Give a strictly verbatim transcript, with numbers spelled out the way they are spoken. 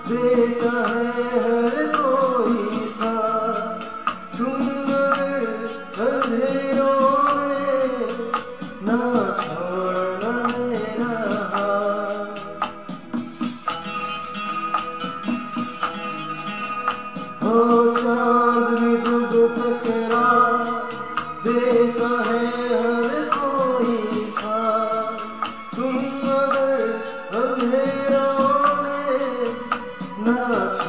देता है हर कोई साथ। तुम अगर अंधेरों में ना छोड़ना मेरा हाथ। हो चाँद भी जब टकरा देता है हर कोई साथ। तुम अगर अंधेरों में ना